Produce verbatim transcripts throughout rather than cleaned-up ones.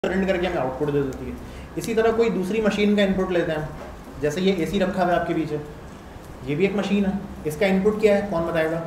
Print करके हमें output दे देती है। इसी तरह कोई दूसरी मशीन का इनपुट लेते हैं, जैसे ये एसी रखा हुआ है आपके पीछे, ये भी एक मशीन है। इसका इनपुट क्या है, कौन बताएगा?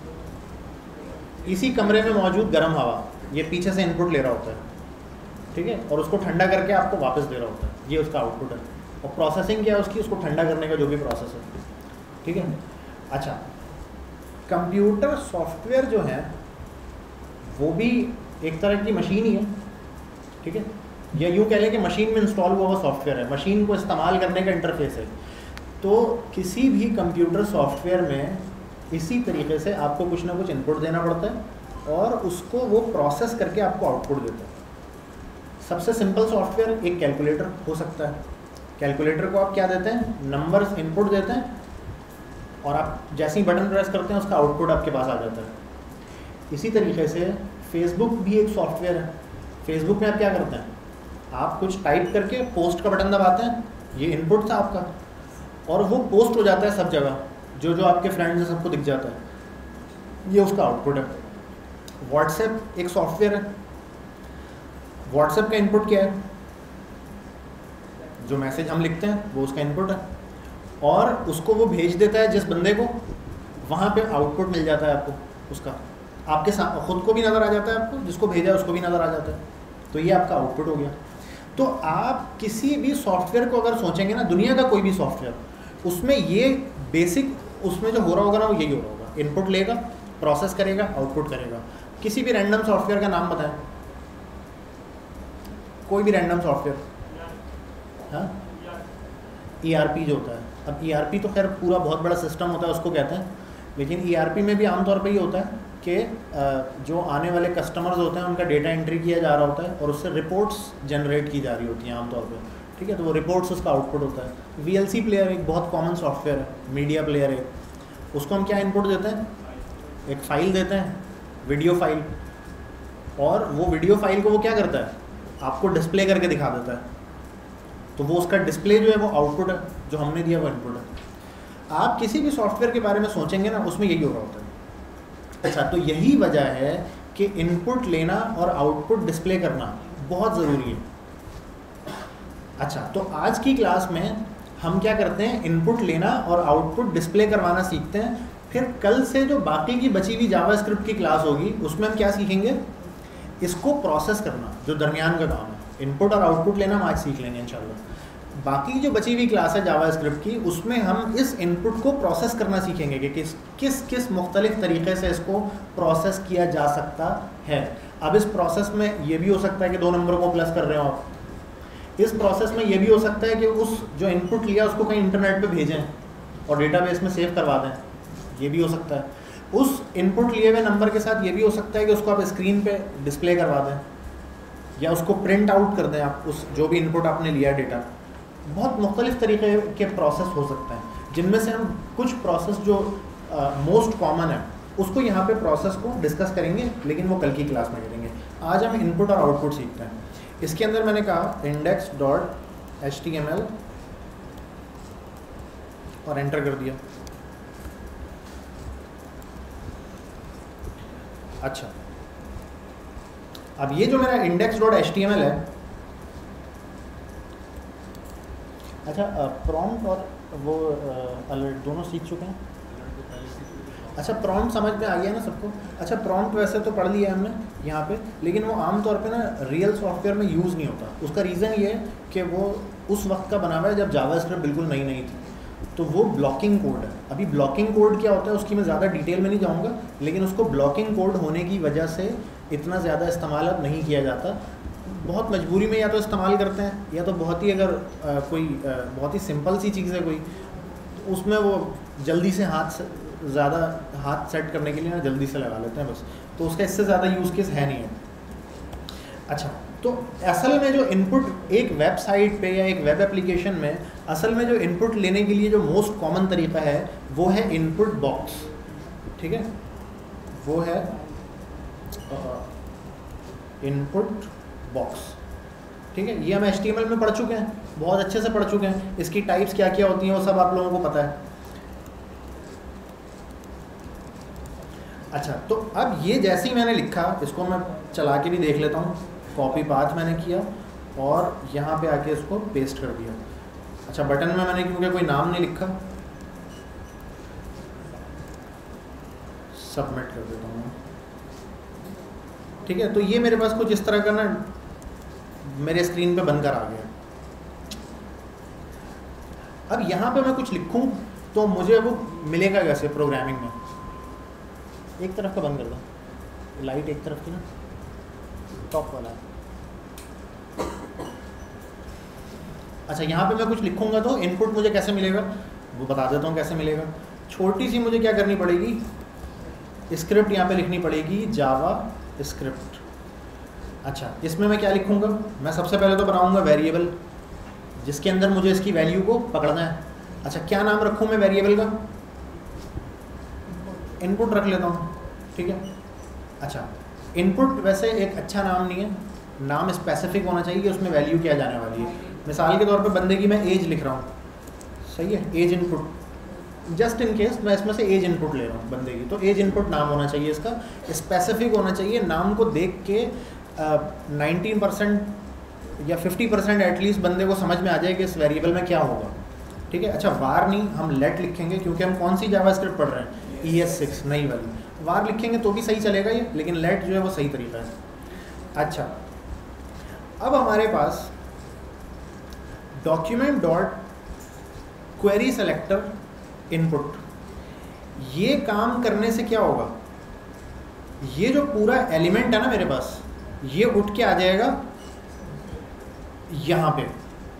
इसी कमरे में मौजूद गर्म हवा, ये पीछे से इनपुट ले रहा होता है, ठीक है, और उसको ठंडा करके आपको वापस दे रहा होता है, ये उसका आउटपुट है। और प्रोसेसिंग क्या है उसकी, उसको ठंडा करने का जो भी प्रोसेस है, ठीक है। अच्छा, कंप्यूटर सॉफ्टवेयर जो है वो भी एक तरह की मशीन ही है, ठीक है, या यूँ कह लें कि मशीन में इंस्टॉल हुआ हुआ सॉफ्टवेयर है, मशीन को इस्तेमाल करने का इंटरफेस है। तो किसी भी कंप्यूटर सॉफ्टवेयर में इसी तरीके से आपको कुछ ना कुछ इनपुट देना पड़ता है और उसको वो प्रोसेस करके आपको आउटपुट देता है। सबसे सिंपल सॉफ्टवेयर एक कैलकुलेटर हो सकता है। कैलकुलेटर को आप क्या देते हैं, नंबर्स इनपुट देते हैं और आप जैसे ही बटन प्रेस करते हैं उसका आउटपुट आपके पास आ जाता है। इसी तरीके से फेसबुक भी एक सॉफ्टवेयर है। फेसबुक में आप क्या करते हैं, आप कुछ टाइप करके पोस्ट का बटन दबाते हैं, ये इनपुट था आपका, और वो पोस्ट हो जाता है सब जगह, जो जो आपके फ्रेंड्स हैं सबको दिख जाता है, ये उसका आउटपुट है। व्हाट्सएप एक सॉफ्टवेयर है। व्हाट्सएप का इनपुट क्या है, जो मैसेज हम लिखते हैं वो उसका इनपुट है, और उसको वो भेज देता है जिस बंदे को, वहाँ पे आउटपुट मिल जाता है आपको उसका, आपके साथ खुद को भी नज़र आ जाता है, आपको जिसको भेजा है उसको भी नज़र आ जाता है, तो ये आपका आउटपुट हो गया। तो आप किसी भी सॉफ्टवेयर को अगर सोचेंगे ना, दुनिया का कोई भी सॉफ्टवेयर, उसमें ये बेसिक उसमें जो हो रहा होगा ना वो यही हो रहा होगा, इनपुट लेगा, प्रोसेस करेगा, आउटपुट करेगा। किसी भी रैंडम सॉफ्टवेयर का नाम बताएं, कोई भी रैंडम सॉफ्टवेयर। हाँ, ई आर पी जो होता है, अब ई आर पी तो खैर पूरा बहुत बड़ा सिस्टम होता है उसको कहते हैं, लेकिन ई आर पी में भी आमतौर पर ये होता है कि जो आने वाले कस्टमर्स होते हैं उनका डेटा एंट्री किया जा रहा होता है और उससे रिपोर्ट्स जनरेट की जा रही होती हैं आमतौर पे, ठीक है, तो वो रिपोर्ट्स उसका आउटपुट होता है। वी एल सी प्लेयर एक बहुत कॉमन सॉफ्टवेयर है, मीडिया प्लेयर है, उसको हम क्या इनपुट देते हैं, एक फ़ाइल देते हैं, वीडियो फाइल, और वो वीडियो फाइल को वो क्या करता है, आपको डिस्प्ले करके दिखा देता है, तो वो उसका डिस्प्ले जो है वो आउटपुट है, जो हमने दिया वो इनपुट है। आप किसी भी सॉफ्टवेयर के बारे में सोचेंगे ना, उसमें यही हो रहा होता है। अच्छा, तो यही वजह है कि इनपुट लेना और आउटपुट डिस्प्ले करना बहुत ज़रूरी है। अच्छा, तो आज की क्लास में हम क्या करते हैं, इनपुट लेना और आउटपुट डिस्प्ले करवाना सीखते हैं। फिर कल से जो बाकी की बची हुई जावास्क्रिप्ट की क्लास होगी उसमें हम क्या सीखेंगे, इसको प्रोसेस करना, जो दरमियान का काम है। इनपुट और आउटपुट लेना हम आज सीख लेंगे इंशाल्लाह। बाकी जो बची हुई क्लास है जावास्क्रिप्ट की, उसमें हम इस इनपुट को प्रोसेस करना सीखेंगे कि किस किस किस मुख्तलिफ तरीक़े से इसको प्रोसेस किया जा सकता है। अब इस प्रोसेस में ये भी हो सकता है कि दो नंबरों को प्लस कर रहे हो आप, इस प्रोसेस में ये भी हो सकता है कि उस जो इनपुट लिया उसको कहीं इंटरनेट पे भेजें और डेटाबेस में सेव करवा दें, ये भी हो सकता है। उस इनपुट लिए हुए नंबर के साथ ये भी हो सकता है कि उसको आप स्क्रीन पे डिस्प्ले करवा दें या उसको प्रिंट आउट कर दें आप, उस जो भी इनपुट आपने लिया डेटा। बहुत मुख्तलिफ तरीके के प्रोसेस हो सकते हैं, जिनमें से हम कुछ प्रोसेस जो मोस्ट कॉमन है उसको यहाँ पे प्रोसेस को डिस्कस करेंगे, लेकिन वो कल की क्लास में करेंगे। आज हम इनपुट और आउटपुट सीखते हैं। इसके अंदर मैंने कहा index dot H T M L और एंटर कर दिया। अच्छा, अब ये जो मेरा index dot H T M L है, अच्छा, प्रॉम्प्ट और वो अलर्ट दोनों सीख चुके हैं। अच्छा, प्रॉम्प्ट समझ में आ गया ना सबको। अच्छा, प्रॉम्प्ट वैसे तो पढ़ लिया हमने यहाँ पे, लेकिन वो आमतौर पे ना रियल सॉफ्टवेयर में यूज़ नहीं होता। उसका रीज़न ये है कि वो उस वक्त का बना हुआ है जब जावास्क्रिप्ट बिल्कुल नई नई थी, तो वो ब्लॉकिंग कोड है। अभी ब्लॉकिंग कोड क्या होता है उसकी मैं ज़्यादा डिटेल में नहीं जाऊँगा, लेकिन उसको ब्लॉकिंग कोड होने की वजह से इतना ज़्यादा इस्तेमाल अब नहीं किया जाता। बहुत मजबूरी में या तो इस्तेमाल करते हैं, या तो बहुत ही अगर आ, कोई आ, बहुत ही सिंपल सी चीज़ है कोई, तो उसमें वो जल्दी से हाथ से ज़्यादा हाथ सेट करने के लिए ना जल्दी से लगा लेते हैं बस, तो उसका इससे ज़्यादा यूज़ केस है नहीं है। अच्छा, तो असल में जो इनपुट एक वेबसाइट पे या एक वेब एप्लीकेशन में असल में जो इनपुट लेने के लिए जो मोस्ट कॉमन तरीका है वो है इनपुट बॉक्स, ठीक है, वो है इनपुट बॉक्स, ठीक है। ये हम एच टी एम एल में पढ़ चुके हैं, बहुत अच्छे से पढ़ चुके हैं। इसकी टाइप्स क्या क्या होती हैं वो सब आप लोगों को पता है। अच्छा, तो अब ये जैसे ही मैंने लिखा, इसको मैं चला के भी देख लेता हूँ। कॉपी पाथ मैंने किया और यहाँ पे आके इसको पेस्ट कर दिया। अच्छा, बटन में मैंने क्योंकि कोई नाम नहीं लिखा, सबमिट कर देता हूँ। ठीक है, तो ये मेरे पास कुछ इस तरह का ना मेरे स्क्रीन पे बनकर आ गया। अब यहाँ पे मैं कुछ लिखूँ तो मुझे वो मिलेगा कैसे प्रोग्रामिंग में? एक तरफ का बंद कर दो, लाइट एक तरफ की ना, टॉप वाला। अच्छा, यहाँ पे मैं कुछ लिखूँगा तो इनपुट मुझे कैसे मिलेगा वो बता देता हूँ कैसे मिलेगा। छोटी सी मुझे क्या करनी पड़ेगी, स्क्रिप्ट यहाँ पे लिखनी पड़ेगी, जावा स्क्रिप्ट। अच्छा, इसमें मैं क्या लिखूँगा? मैं सबसे पहले तो बनाऊँगा वेरिएबल जिसके अंदर मुझे इसकी वैल्यू को पकड़ना है। अच्छा, क्या नाम रखूँ मैं वेरिएबल का? इनपुट रख लेता हूँ। ठीक है। अच्छा, इनपुट वैसे एक अच्छा नाम नहीं है, नाम स्पेसिफिक होना चाहिए कि उसमें वैल्यू क्या जाने वाली है। मिसाल के तौर पे बंदे की मैं एज लिख रहा हूँ, सही है, as input, just in case मैं इसमें से एज इनपुट ले रहा हूँ बंदे की, तो एज इनपुट नाम होना चाहिए, इसका स्पेसिफिक होना चाहिए। नाम को देख के नाइनटीन परसेंट या फिफ्टी परसेंट एटलीस्ट बंदे को समझ में आ जाए कि इस वेरिएबल में क्या होगा। ठीक है। अच्छा, वार नहीं, हम लेट लिखेंगे क्योंकि हम कौन सी जावा स्क्रिप्ट पढ़ रहे हैं? ई एस सिक्स नई वाली। वार लिखेंगे तो भी सही चलेगा ये, लेकिन लेट जो है वो सही तरीका है। अच्छा, अब हमारे पास document dot query selector input, ये काम करने से क्या होगा, ये जो पूरा एलिमेंट है ना मेरे पास, ये उठ के आ जाएगा यहाँ पे।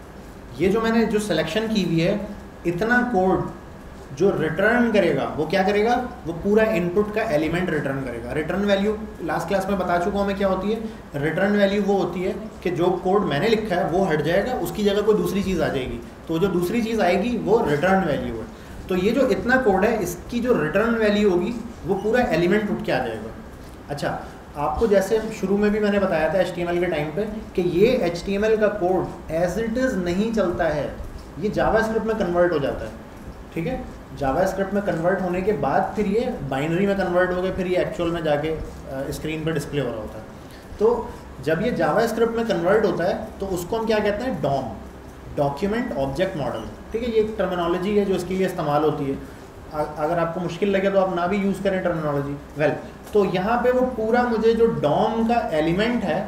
ये जो मैंने जो सिलेक्शन की हुई है, इतना कोड जो रिटर्न करेगा वो क्या करेगा, वो पूरा इनपुट का एलिमेंट रिटर्न करेगा। रिटर्न वैल्यू लास्ट क्लास में बता चुका हूँ मैं क्या होती है। रिटर्न वैल्यू वो होती है कि जो कोड मैंने लिखा है वो हट जाएगा, उसकी जगह कोई दूसरी चीज़ आ जाएगी, तो जो दूसरी चीज़ आएगी वो रिटर्न वैल्यू है। तो ये जो इतना कोड है, इसकी जो रिटर्न वैल्यू होगी वो पूरा एलिमेंट उठ के आ जाएगा। अच्छा, आपको जैसे शुरू में भी मैंने बताया था एच टी एम एल के टाइम पे कि ये एच टी एम एल का कोड एज इट इज़ नहीं चलता है, ये जावा स्क्रिप्ट में कन्वर्ट हो जाता है। ठीक है, जावा स्क्रिप्ट में कन्वर्ट होने के बाद फिर ये बाइनरी में कन्वर्ट हो गए, फिर ये एक्चुअल में जाके स्क्रीन पर डिस्प्ले हो रहा होता है। तो जब ये जावा स्क्रिप्ट में कन्वर्ट होता है तो उसको हम क्या कहते हैं, डॉम, डॉक्यूमेंट ऑब्जेक्ट मॉडल। ठीक है, ये एक टर्मिनोलॉजी है जो इसके लिए इस्तेमाल होती है। अगर आपको मुश्किल लगे तो आप ना भी यूज़ करें टर्मिनोलॉजी। वेल, तो यहाँ पे वो पूरा मुझे जो डॉम का एलिमेंट है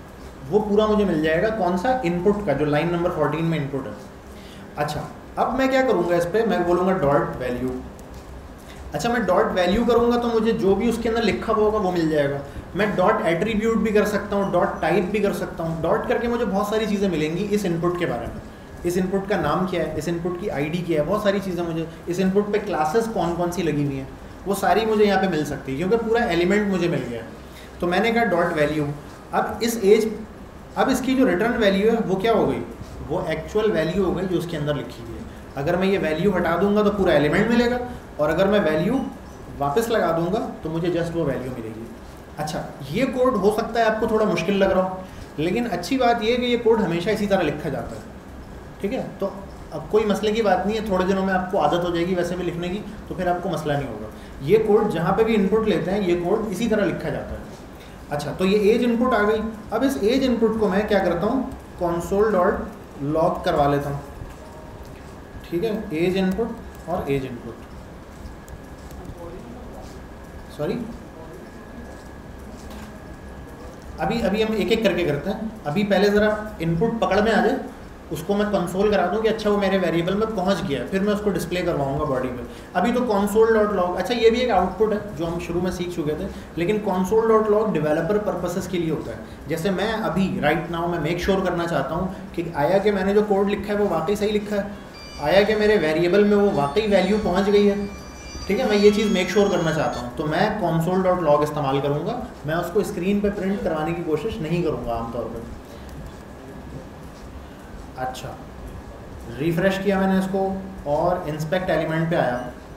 वो पूरा मुझे मिल जाएगा, कौन सा, इनपुट का, जो लाइन नंबर फोर्टीन में इनपुट है। अच्छा, अब मैं क्या करूँगा इस पर, मैं बोलूँगा डॉट वैल्यू। अच्छा, मैं डॉट वैल्यू करूँगा तो मुझे जो भी उसके अंदर लिखा हुआ होगा वो मिल जाएगा। मैं डॉट एट्रीब्यूट भी कर सकता हूँ, डॉट टाइप भी कर सकता हूँ। डॉट करके मुझे बहुत सारी चीज़ें मिलेंगी इस इनपुट के बारे में। इस इनपुट का नाम क्या है, इस इनपुट की आईडी क्या है, बहुत सारी चीज़ें मुझे इस इनपुट पे क्लासेस कौन कौन सी लगी हुई हैं वो सारी मुझे यहाँ पे मिल सकती है, क्योंकि पूरा एलिमेंट मुझे मिल गया। तो मैंने कहा डॉट वैल्यू। अब इस एज, अब इसकी जो रिटर्न वैल्यू है वो क्या हो गई, वो एक्चुअल वैल्यू हो गई जो उसके अंदर लिखी हुई है। अगर मैं ये वैल्यू हटा दूंगा तो पूरा एलिमेंट मिलेगा, और अगर मैं वैल्यू वापस लगा दूंगा तो मुझे जस्ट वो वैल्यू मिलेगी। अच्छा, ये कोड हो सकता है आपको थोड़ा मुश्किल लग रहा हो, लेकिन अच्छी बात ये है कि ये कोड हमेशा इसी तरह लिखा जाता है। ठीक है, तो अब कोई मसले की बात नहीं है, थोड़े दिनों में आपको आदत हो जाएगी वैसे भी लिखने की, तो फिर आपको मसला नहीं होगा। ये कोड जहाँ पे भी इनपुट लेते हैं ये कोड इसी तरह लिखा जाता है। अच्छा, तो ये एज इनपुट आ गई। अब इस एज इनपुट को मैं क्या करता हूँ, कॉन्सोल डॉट लॉग करवा लेता हूँ। ठीक है, एज इनपुट और एज इनपुट, सॉरी अभी अभी हम एक एक करके करते हैं। अभी पहले ज़रा इनपुट पकड़ में आ जाए, उसको मैं कंसोल करा दूँ कि अच्छा वो मेरे वेरिएबल में पहुंच गया, फिर मैं उसको डिस्प्ले करवाऊंगा बॉडी पे। अभी तो कंसोल डॉट लॉग, अच्छा ये भी एक आउटपुट है जो हम शुरू में सीख चुके थे, लेकिन console dot log developer purposes के लिए होता है। जैसे मैं अभी राइट नाउ मैं मेक श्योर करना चाहता हूँ कि आया कि मैंने जो कोड लिखा है वो वाकई सही लिखा है, आया कि मेरे वेरिएबल में वो वाकई वैल्यू पहुँच गई है। ठीक है, मैं ये चीज़ मेक श्योर करना चाहता हूँ, तो मैं कंसोल डॉट लॉग इस्तेमाल करूँगा। मैं उसको स्क्रीन पे प्रिंट करवाने की कोशिश नहीं करूँगा आमतौर पर। अच्छा, रिफ्रेश किया मैंने इसको और इंस्पेक्ट एलिमेंट पे आया।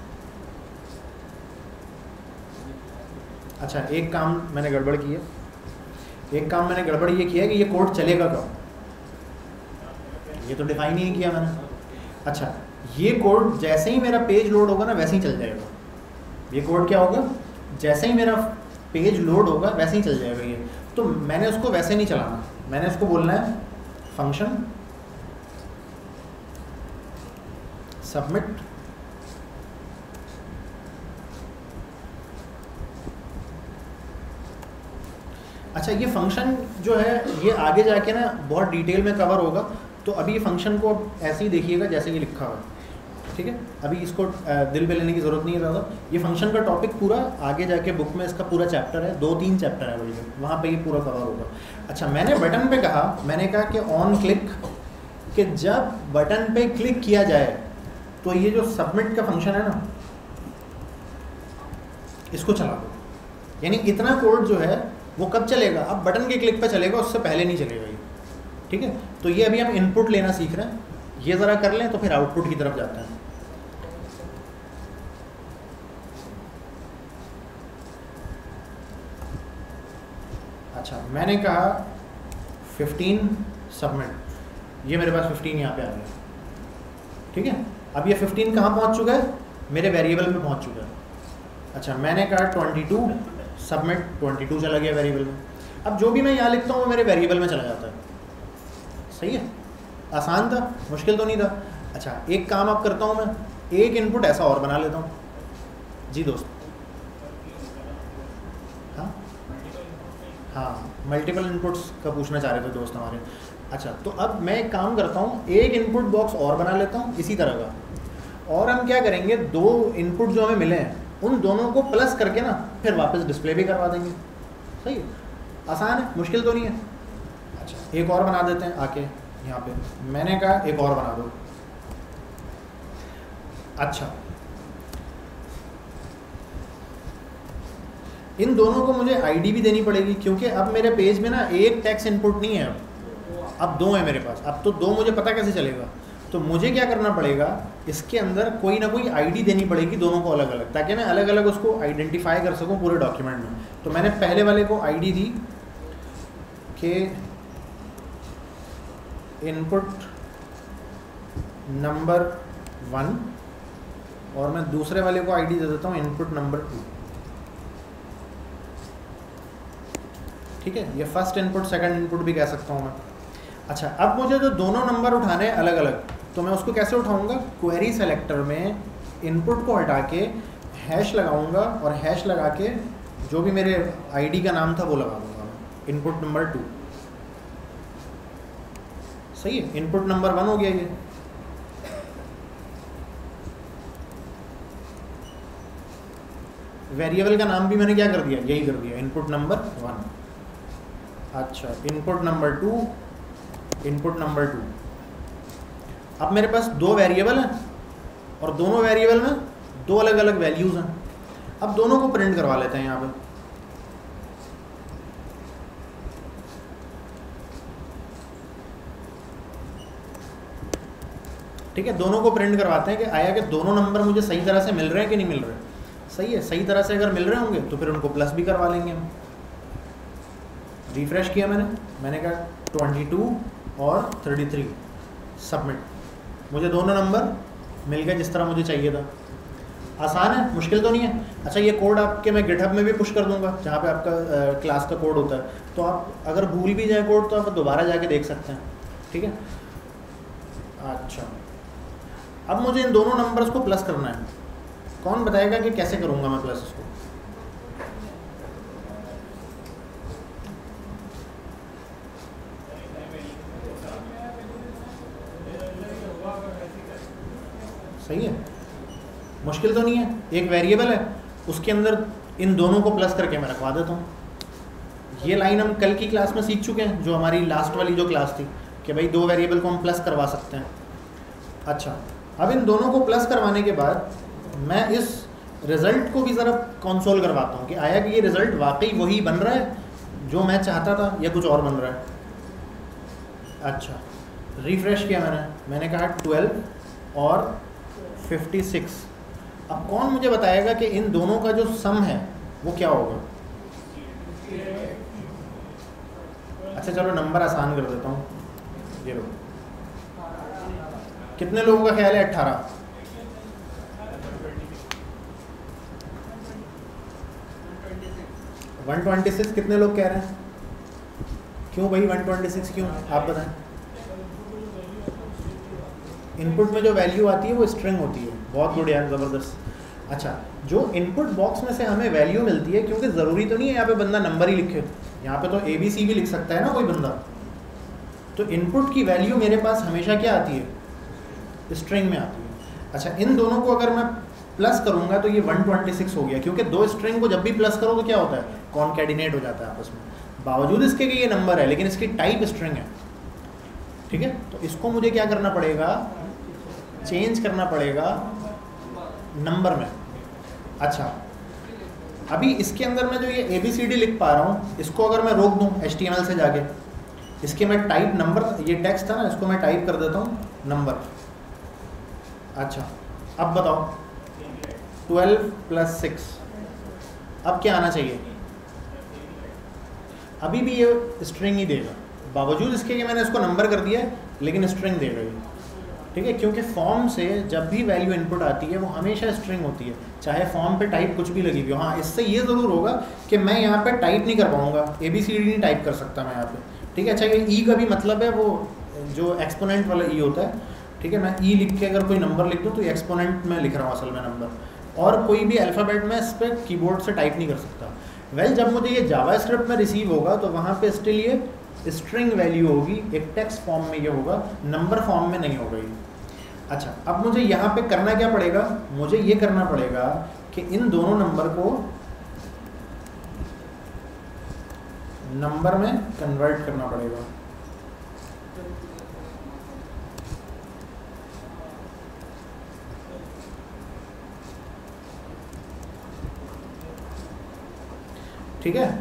अच्छा, एक काम मैंने गड़बड़ की है, एक काम मैंने गड़बड़ ये किया है कि ये कोड चलेगा कब, ये तो डिफाइन ही नहीं किया मैंने। अच्छा, ये कोड जैसे ही मेरा पेज लोड होगा ना वैसे ही चल जाएगा। ये कोड क्या होगा, जैसे ही मेरा पेज लोड होगा वैसे ही चल जाएगा ये। तो मैंने उसको वैसे नहीं चलाना, मैंने उसको बोलना है फंक्शन सबमिट अच्छा, ये फंक्शन जो है ये आगे जाके ना बहुत डिटेल में कवर होगा, तो अभी ये फंक्शन को ऐसे ही देखिएगा जैसे ये लिखा हुआ है, ठीक है। अभी इसको दिल पे लेने की ज़रूरत नहीं है ज़्यादा। ये फंक्शन का टॉपिक पूरा आगे जाके बुक में इसका पूरा चैप्टर है, दो तीन चैप्टर है वही, वहाँ पे ये पूरा कवर होगा। अच्छा, मैंने बटन पे कहा, मैंने कहा कि ऑन क्लिक, कि जब बटन पे क्लिक किया जाए तो ये जो सबमिट का फंक्शन है ना, इसको चला दो। यानी इतना कोड जो है वो कब चलेगा, अब बटन के क्लिक पे चलेगा, उससे पहले नहीं चलेगा ये, ठीक है। तो ये अभी हम इनपुट लेना सीख रहे हैं, ये ज़रा कर लें तो फिर आउटपुट की तरफ जाते हैं। अच्छा, मैंने कहा फिफ्टीन सबमिट, ये मेरे पास फिफ्टीन यहाँ पे आ गया, ठीक है। अब ये फिफ्टीन कहाँ पहुँच चुका है, मेरे वेरिएबल में पहुँच चुका है। अच्छा, मैंने कहा twenty two submit, twenty two चला गया वेरिएबल में। अब जो भी मैं यहाँ लिखता हूँ वो मेरे वेरिएबल में चला जाता है, सही है। आसान था, मुश्किल तो नहीं था। अच्छा, एक काम अब करता हूँ मैं, एक इनपुट ऐसा और बना लेता हूँ। जी दोस्त, हाँ हाँ, मल्टीपल इनपुट्स का पूछना चाह रहे थे दोस्त हमारे। अच्छा, तो अब मैं एक काम करता हूँ, एक इनपुट बॉक्स और बना लेता हूँ इसी तरह का, और हम क्या करेंगे, दो इनपुट जो हमें मिले हैं उन दोनों को प्लस करके ना फिर वापस डिस्प्ले भी करवा देंगे। सही है, आसान है, मुश्किल तो नहीं है। अच्छा, एक और बना देते हैं आके यहाँ पे, मैंने कहा एक और बना दो। अच्छा, इन दोनों को मुझे आईडी भी देनी पड़ेगी, क्योंकि अब मेरे पेज में ना एक टेक्स्ट इनपुट नहीं है, अब अब दो है मेरे पास। अब तो दो, मुझे पता कैसे चलेगा, तो मुझे क्या करना पड़ेगा, इसके अंदर कोई ना कोई आईडी देनी पड़ेगी दोनों को अलग अलग, ताकि मैं अलग अलग उसको आइडेंटिफाई कर सकूं पूरे डॉक्यूमेंट में। तो मैंने पहले वाले को आईडी दी कि इनपुट नंबर वन, और मैं दूसरे वाले को आईडी दे देता हूँ इनपुट नंबर टू, ठीक है। ये फर्स्ट इनपुट सेकंड इनपुट भी कह सकता हूँ मैं। अच्छा, अब मुझे जो दोनों नंबर उठाने हैं अलग अलग, तो मैं उसको कैसे उठाऊंगा, क्वेरी सेलेक्टर में इनपुट को हटा के हैश लगाऊंगा, और हैश लगा के जो भी मेरे आईडी का नाम था वो लगा दूंगा मैं, इनपुट नंबर टू। सही है, इनपुट नंबर वन हो गया ये। वेरिएबल का नाम भी मैंने क्या कर दिया, यही कर दिया, इनपुट नंबर वन। अच्छा, input number two, input number two. अब मेरे पास दो वेरिएबल हैं और दोनों वेरिएबल में दो अलग अलग वैल्यूज़ हैं। अब दोनों को प्रिंट करवा लेते हैं यहाँ पे। ठीक है, दोनों को प्रिंट करवाते हैं कि आया कि दोनों नंबर मुझे सही तरह से मिल रहे हैं कि नहीं मिल रहे। सही है, सही तरह से अगर मिल रहे होंगे तो फिर उनको प्लस भी करवा लेंगे हम। रिफ्रेश किया मैंने, मैंने कहा ट्वेंटी टू और थर्टी थ्री सबमिट, मुझे दोनों नंबर मिल गए जिस तरह मुझे चाहिए था। आसान है, मुश्किल तो नहीं है। अच्छा, ये कोड आपके मैं गिटहब में भी पुश कर दूंगा जहाँ पे आपका आ, क्लास का कोड होता है, तो आप अगर भूल भी जाए कोड तो आप दोबारा जाके देख सकते हैं। ठीक है। अच्छा, अब मुझे इन दोनों नंबर्स को प्लस करना है। कौन बताएगा कि कैसे करूँगा मैं प्लस इसको? सही है, मुश्किल तो नहीं है। एक वेरिएबल है, उसके अंदर इन दोनों को प्लस करके मैं रखवा देता हूँ। ये लाइन हम कल की क्लास में सीख चुके हैं, जो हमारी लास्ट वाली जो क्लास थी कि भाई दो वेरिएबल को हम प्लस करवा सकते हैं। अच्छा, अब इन दोनों को प्लस करवाने के बाद मैं इस रिज़ल्ट को भी ज़रा कंसोल करवाता हूँ कि आया कि ये रिज़ल्ट वाकई वही बन रहा है जो मैं चाहता था या कुछ और बन रहा है। अच्छा, रिफ्रेश किया मैंने, मैंने कहा ट्वेल्व और फिफ्टी सिक्स। अब कौन मुझे बताएगा कि इन दोनों का जो सम है वो क्या होगा? अच्छा चलो नंबर आसान कर देता हूँ, ये लो। कितने लोगों का ख्याल है अट्ठारह? वन ट्वेंटी सिक्स कितने लोग कह रहे हैं? क्यों भाई वन ट्वेंटी सिक्स क्यों, आप बताएं। इनपुट में जो वैल्यू आती है वो स्ट्रिंग होती है। बहुत गुड यार, ज़बरदस्त। अच्छा, जो इनपुट बॉक्स में से हमें वैल्यू मिलती है, क्योंकि ज़रूरी तो नहीं है यहाँ पे बंदा नंबर ही लिखे, यहाँ पे तो ए बी सी भी लिख सकता है ना कोई बंदा। तो इनपुट की वैल्यू मेरे पास हमेशा क्या आती है? स्ट्रिंग में आती है। अच्छा, इन दोनों को अगर मैं प्लस करूँगा तो ये वन ट्वेंटी सिक्स हो गया, क्योंकि दो स्ट्रिंग को जब भी प्लस करो तो क्या होता है? कॉन्कैटिनेट हो जाता है आपस में। बावजूद इसके कि ये नंबर है, लेकिन इसकी टाइप स्ट्रिंग है। ठीक है, तो इसको मुझे क्या करना पड़ेगा? चेंज करना पड़ेगा नंबर में। अच्छा, अभी इसके अंदर मैं जो ये ए बी सी डी लिख पा रहा हूँ, इसको अगर मैं रोक दूँ एच टी एम एल से जाके, इसके मैं टाइप नंबर, ये टेक्स्ट था ना, इसको मैं टाइप कर देता हूँ नंबर। अच्छा, अब बताओ ट्वेल्व प्लस सिक्स, अब क्या आना चाहिए? अभी भी ये स्ट्रिंग ही देगा, बावजूद इसके कि मैंने इसको नंबर कर दिया है, लेकिन स्ट्रिंग देगा ये। ठीक है, क्योंकि फॉर्म से जब भी वैल्यू इनपुट आती है वो हमेशा स्ट्रिंग होती है, चाहे फॉर्म पे टाइप कुछ भी लगी हुई हो। हाँ, इससे ये ज़रूर होगा कि मैं यहाँ पे टाइप नहीं कर पाऊँगा, ए बी सी डी नहीं टाइप कर सकता मैं यहाँ पे। ठीक है, अच्छा, ये ई का भी मतलब है वो जो एक्सपोनेंट वाला ई होता है। ठीक है, मैं ई लिख के अगर कोई नंबर लिख दूँ तो एक्सपोनेंट में लिख रहा हूँ असल में नंबर, और कोई भी अल्फ़ाबेट में इस पर कीबोर्ड से टाइप नहीं कर सकता। वेल well, जब मुझे ये जावास्क्रिप्ट में रिसीव होगा तो वहाँ पे स्टिल ये स्ट्रिंग वैल्यू होगी, एक टेक्स्ट फॉर्म में ये होगा, नंबर फॉर्म में नहीं होगा ये। अच्छा, अब मुझे यहाँ पे करना क्या पड़ेगा? मुझे ये करना पड़ेगा कि इन दोनों नंबर को नंबर में कन्वर्ट करना पड़ेगा। ठीक है,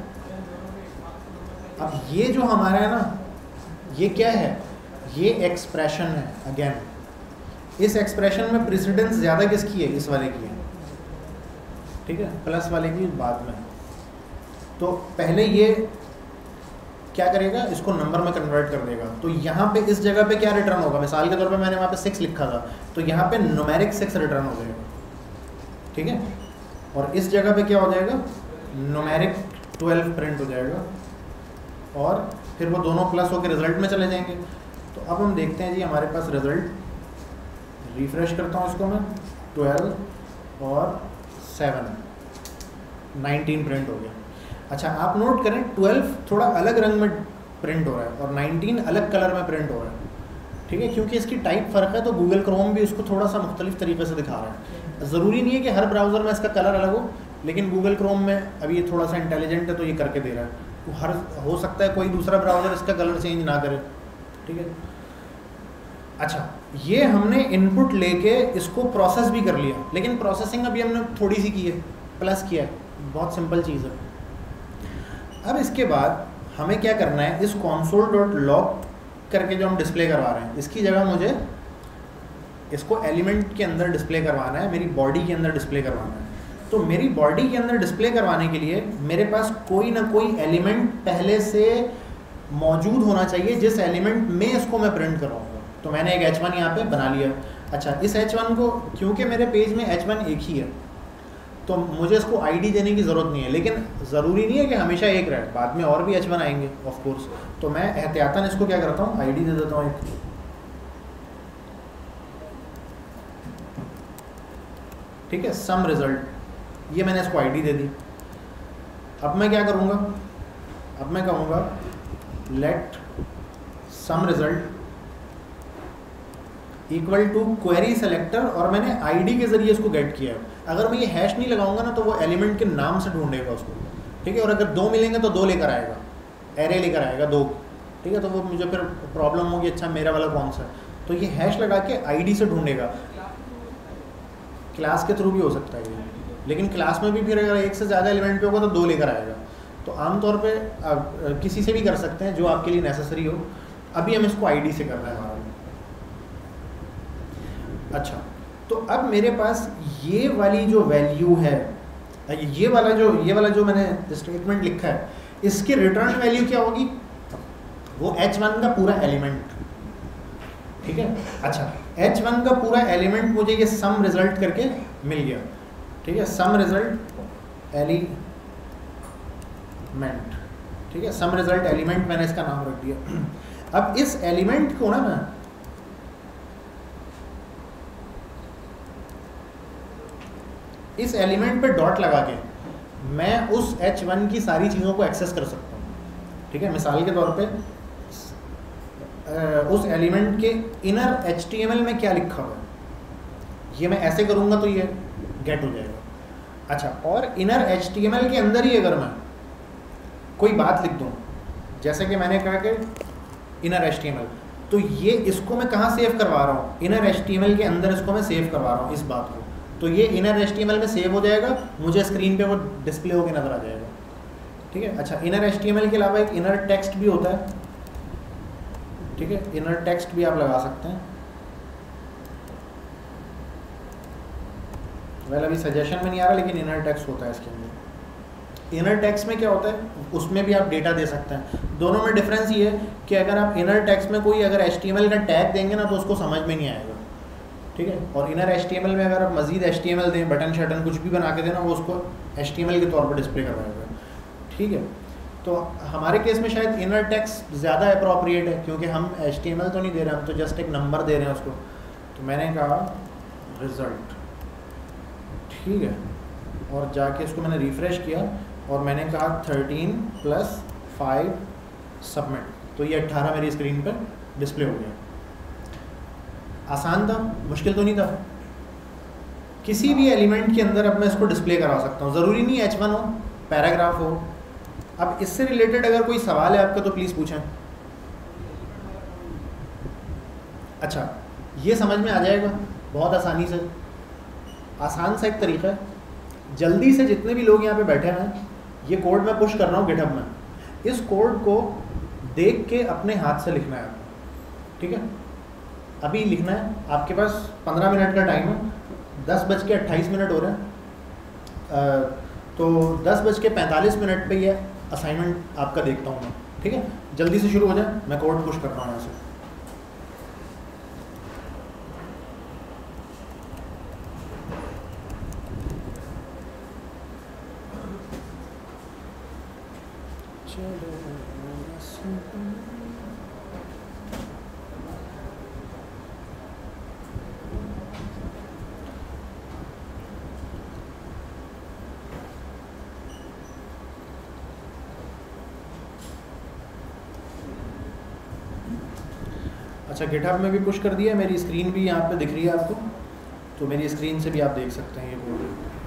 अब ये जो हमारा है ना, ये क्या है? ये एक्सप्रेशन है। अगेन, इस एक्सप्रेशन में प्रेसिडेंस ज़्यादा किसकी है? इस वाले की है। ठीक है, प्लस वाले की बाद में। तो पहले ये क्या करेगा? इसको नंबर में कन्वर्ट कर देगा। तो यहाँ पे इस जगह पे क्या रिटर्न होगा? मिसाल के तौर पे मैंने वहाँ पे सिक्स लिखा था, तो यहाँ पे न्यूमेरिक सिक्स रिटर्न हो जाएगा। ठीक है, और इस जगह पे क्या हो जाएगा? न्यूमेरिक ट्वेल्व प्रिंट हो जाएगा, और फिर वो दोनों प्लस होकर रिजल्ट में चले जाएंगे। तो अब हम देखते हैं जी हमारे पास रिजल्ट, रिफ्रेश करता हूँ इसको मैं, ट्वेल्व और सेवन, नाइनटीन प्रिंट हो गया। अच्छा, आप नोट करें ट्वेल्व थोड़ा अलग रंग में प्रिंट हो रहा है और नाइनटीन अलग कलर में प्रिंट हो रहा है। ठीक है, क्योंकि इसकी टाइप फ़र्क है, तो गूगल क्रोम भी उसको थोड़ा सा मुख्तलिफ तरीके से दिखा रहा है। ज़रूरी नहीं है कि हर ब्राउज़र में इसका कलर अलग हो, लेकिन गूगल क्रोम में अभी ये थोड़ा सा इंटेलिजेंट है तो ये करके दे रहा है। तो हर हो सकता है कोई दूसरा ब्राउज़र इसका कलर चेंज ना करे। ठीक है, अच्छा, ये हमने इनपुट लेके इसको प्रोसेस भी कर लिया, लेकिन प्रोसेसिंग अभी हमने थोड़ी सी की है, प्लस किया है, बहुत सिंपल चीज़ है। अब इसके बाद हमें क्या करना है? इस console डॉट लॉग करके जो हम डिस्प्ले करवा रहे हैं, इसकी जगह मुझे इसको एलिमेंट के अंदर डिस्प्ले करवाना है, मेरी बॉडी के अंदर डिस्प्ले करवाना है। तो मेरी बॉडी के अंदर डिस्प्ले करवाने के लिए मेरे पास कोई ना कोई एलिमेंट पहले से मौजूद होना चाहिए, जिस एलिमेंट में इसको मैं प्रिंट कराऊंगा। तो मैंने एक एच वन यहाँ पे बना लिया। अच्छा, इस एच वन को, क्योंकि मेरे पेज में एच वन एक ही है, तो मुझे इसको आईडी देने की ज़रूरत नहीं है, लेकिन ज़रूरी नहीं है कि हमेशा एक रहे, बाद में और भी एच वन आएंगे ऑफ कोर्स। तो मैं एहतियातन इसको क्या करता हूँ? आईडी दे देता हूँ एक। ठीक है, सम रिज़ल्ट, ये मैंने इसको आईडी दे दी। अब मैं क्या करूँगा? अब मैं कहूँगा let sum result equal to query selector, और मैंने आईडी के ज़रिए इसको गेट किया है। अगर मैं ये हैश नहीं लगाऊंगा ना, तो वो एलिमेंट के नाम से ढूंढेगा उसको। ठीक है, और अगर दो मिलेंगे तो दो लेकर आएगा, एरे लेकर आएगा दो। ठीक है, तो वो मुझे फिर प्रॉब्लम होगी, अच्छा मेरा वाला कौन सा है? तो ये हैश लगा के आईडी से ढूंढेगा। क्लास के थ्रू भी हो सकता है ये, लेकिन क्लास में भी फिर अगर एक से ज़्यादा एलिमेंट पे होगा तो दो लेकर आएगा। तो आमतौर पे आप किसी से भी कर सकते हैं जो आपके लिए नेसेसरी हो। अभी हम इसको आईडी से कर रहे हैं हमारा। अच्छा, तो अब मेरे पास ये वाली जो वैल्यू है, ये वाला जो ये वाला जो मैंने स्टेटमेंट लिखा है, इसकी रिटर्न वैल्यू क्या होगी? वो एच वन का पूरा एलिमेंट। ठीक है, अच्छा, एच वन का पूरा एलिमेंट मुझे ये सम रिजल्ट करके मिल गया। ठीक है, सम रिजल्ट एलिमेंट। ठीक है, सम रिजल्ट एलिमेंट मैंने इसका नाम रख दिया। अब इस एलिमेंट को ना मैं इस एलिमेंट पे डॉट लगा के मैं उस एच वन की सारी चीज़ों को एक्सेस कर सकता हूँ, ठीक है। मिसाल के तौर पे उस एलिमेंट के inner H T M L में क्या लिखा हुआ है, ये मैं ऐसे करूँगा तो ये गेट हो जाएगा। अच्छा, और inner H T M L के अंदर ही अगर मैं कोई बात लिख दूँ, जैसे कि मैंने कहा कि inner H T M L, तो ये इसको मैं कहाँ सेव करवा रहा हूँ, inner H T M L के अंदर इसको मैं सेव करवा रहा हूँ इस बात को, तो ये inner H T M L में सेव हो जाएगा, मुझे स्क्रीन पे वो डिस्प्ले होकर नज़र आ जाएगा, ठीक है। अच्छा, inner H T M L के अलावा एक इनर टेक्स्ट भी होता है, ठीक है, इनर टेक्स्ट भी आप लगा सकते हैं। वेल अभी सजेशन में नहीं आ रहा, लेकिन इनर टेक्स्ट होता है इसके अंदर। इनर टेक्स्ट में क्या होता है, उसमें भी आप डेटा दे सकते हैं। दोनों में डिफरेंस ये है कि अगर आप इनर टेक्स्ट में कोई अगर एच टी एम एल का टैग देंगे ना तो उसको समझ में नहीं आएगा, ठीक है। और inner H T M L में अगर आप मजीद एच टी एम एल दें, बटन शटन कुछ भी बना के देना, वो उसको एच टी एम एल के तौर पर डिस्प्ले करवाएगा, ठीक है। तो हमारे केस में शायद इनर टेक्स्ट ज़्यादा अप्रोप्रिएट है, क्योंकि हम एच टी एम एल तो नहीं दे रहे, हम तो जस्ट एक नंबर दे रहे हैं उसको। तो मैंने कहा रिज़ल्ट, ठीक है, और जाके इसको मैंने रिफ़्रेश किया और मैंने कहा थर्टीन प्लस फाइव सबमिट, तो ये अट्ठारह मेरी स्क्रीन पर डिस्प्ले हो गया। आसान था, मुश्किल तो नहीं था। किसी भी एलिमेंट के अंदर अब मैं इसको डिस्प्ले करा सकता हूँ, ज़रूरी नहीं एच वन हो, पैराग्राफ हो। अब इससे रिलेटेड अगर कोई सवाल है आपका तो प्लीज़ पूछें। अच्छा, ये समझ में आ जाएगा बहुत आसानी से। आसान सा एक तरीका है, जल्दी से जितने भी लोग यहाँ पे बैठे हैं, ये कोड मैं पुश कर रहा हूँ गिटहब में, इस कोड को देख के अपने हाथ से लिखना है आपको, ठीक है। अभी लिखना है, आपके पास पंद्रह मिनट का टाइम है, दस बज के अट्ठाईस मिनट हो रहे हैं, तो दस बज के पैंतालीस मिनट पे ये असाइनमेंट आपका देखता हूँ मैं, ठीक है। जल्दी से शुरू हो जाए, मैं कोड पुश कर रहा हूँ यहाँ से। अच्छा, गिटहब में भी पुश कर दिया, मेरी स्क्रीन भी यहाँ पे दिख रही है आपको, तो मेरी स्क्रीन से भी आप देख सकते हैं ये कोड।